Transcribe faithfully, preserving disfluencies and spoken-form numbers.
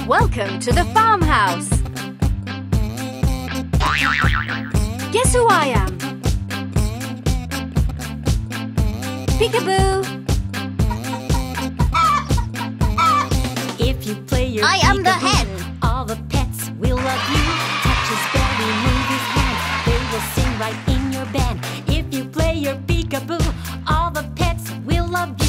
Welcome to the farmhouse. Guess who I am? Peekaboo. If you play your I am the peekaboo, hen. all the pets will love you. Touch his belly, move his hand, they will sing right in your band. If you play your peekaboo, all the pets will love you.